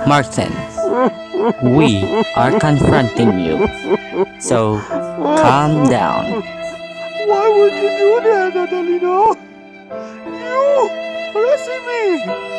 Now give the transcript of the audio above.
Martin, we are confronting you, so calm down. Why would you do that, Adelina? You harassing me!